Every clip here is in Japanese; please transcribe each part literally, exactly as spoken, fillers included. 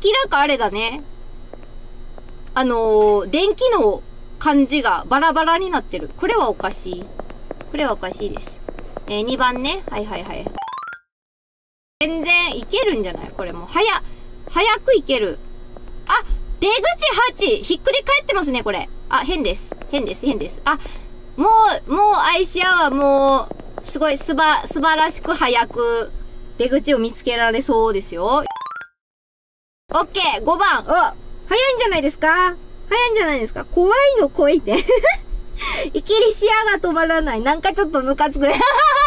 らかあれだね。あのー、電気の感じがバラバラになってる。これはおかしい。これはおかしいです。えー、にばんね。はいはいはい。全然いけるんじゃないこれも。早、早くいける。あ、出口はち! ひっくり返ってますね、これ。あ、変です。変です、変です。あ、もう、もうアイシアはもう、すごいすば、素晴らしく早く出口を見つけられそうですよ。オッケー !ご 番。お、早いんじゃないですか？早いんじゃないですか？怖いの来いって。いきり視野が止まらない。なんかちょっとムカつく。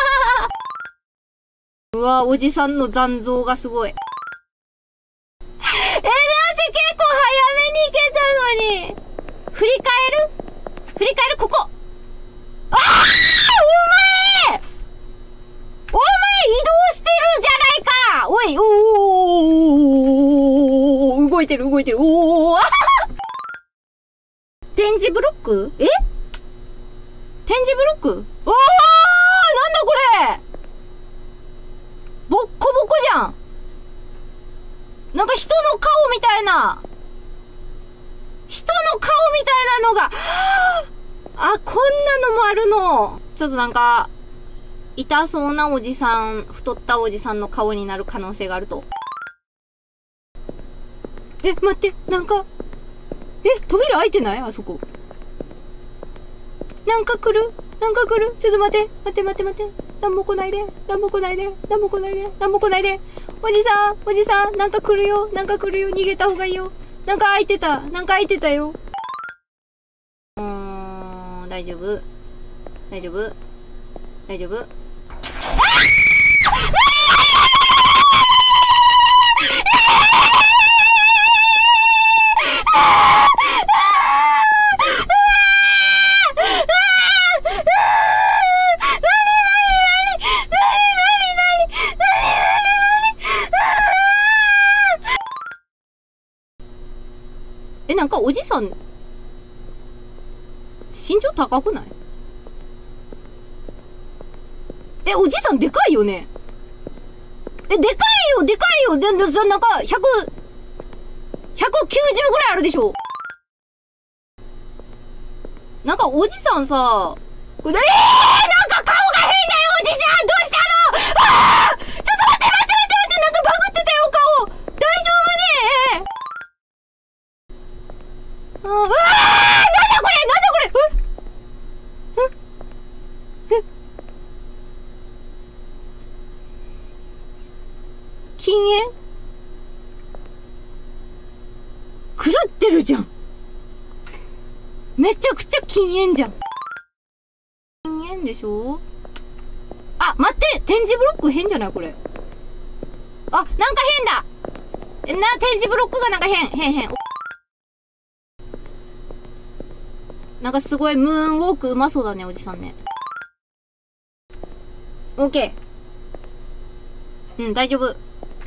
うわ、おじさんの残像がすごい。え、だって結構早めに行けたのに。振り返る？振り返るここ。ああ！お前！お前移動してるじゃないか！おい、おー、動いてる動いてる。おー、展示ブロック？え？展示ブロック？おー！なんだこれ！ボッコボコじゃん。なんか人の顔みたいな。人の顔みたいなのが。あ、こんなのもあるの。ちょっとなんか、痛そうなおじさん、太ったおじさんの顔になる可能性があると。え、待って、なんか、え、扉開いてない？あそこ。なんか来る？なんか来る？ちょっと待って、待って待って待って。なんも来ないで。なんも来ないで。なんも来ないで。なんも来ないで。おじさん、おじさん、なんか来るよ。なんか来るよ。逃げた方がいいよ。なんか開いてた。なんか開いてたよ。うーん、大丈夫。大丈夫。大丈夫。あっ！え、なんかおじさん、身長高くない？え、おじさんでかいよね？え、でかいよ、でかいよ。で、で、なんか、ひゃく、ひゃくきゅうじゅうぐらいあるでしょ？なんかおじさんさ、これ、えー、なんか顔が変だよ、おじさん！どうしたの？あー！ちょっと待って待って待って待って、なんかバグってたよ、顔！大丈夫ね？あー、うわー！なんだこれ！なんだこれ！え？え？え？禁煙？狂ってるじゃん。めちゃくちゃ禁煙じゃん。禁煙でしょ？あ、待って！展示ブロック変じゃないこれ。あ、なんか変だ！え、な、展示ブロックがなんか変、変、変。なんかすごいムーンウォークうまそうだね、おじさんね。オッケー。うん、大丈夫。あー！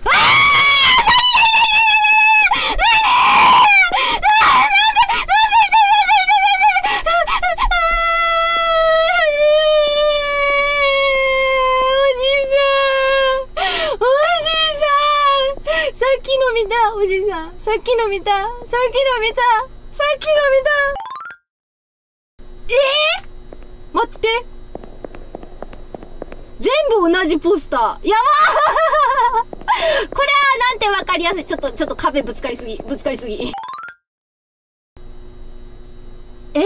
おじさん、さっきの見た、さっきの見た、さっきの見た、さっきの見た。えー、待って。全部同じポスター。やばーこれはなんてわかりやすい。ちょっと、ちょっと壁ぶつかりすぎ。ぶつかりすぎ。え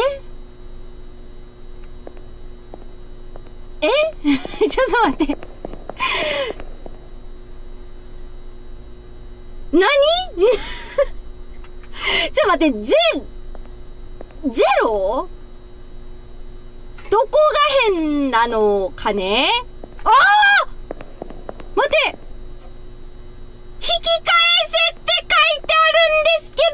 えちょっと待って。何ちょっと待って、ゼ、ゼロ？どこが変なのかね？ああ！待って！引き返せって書いてあるんですけ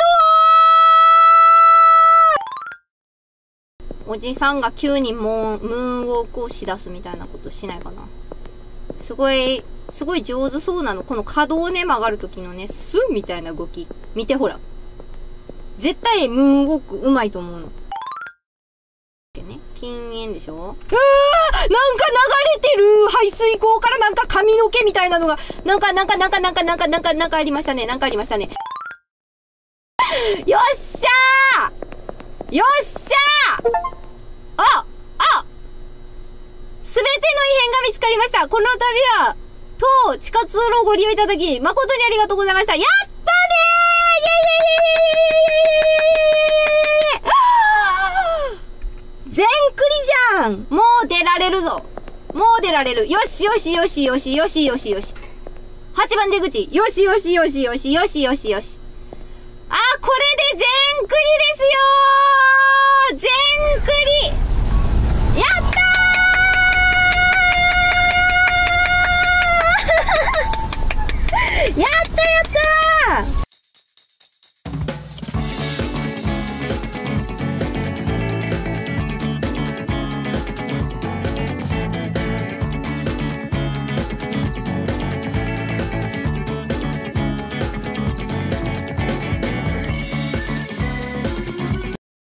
ど！おじさんが急にもうムーンウォークをしだすみたいなことしないかな。すごい、すごい上手そうなの。この可動ね、曲がるときのね、スーみたいな動き。見てほら。絶対ムーンウォークうまいと思うの。ね、禁煙でしょ？うわー！なんか流れてる！排水口からなんか髪の毛みたいなのが、なんか、なんか、なんか、なんか、なんか、なんか、なんかありましたね。なんかありましたね。 よっしゃーよっしゃーああすべての異変が見つかりました。この度は、当地下通路をご利用いただき、誠にありがとうございました。やったねーイェイイェイイェイイェイイェイイェイイェイ全クリじゃん。もう出られるぞ。もう出られる。よしよしよしよしよしよしよし。はちばん出口。よしよしよしよしよしよしよし。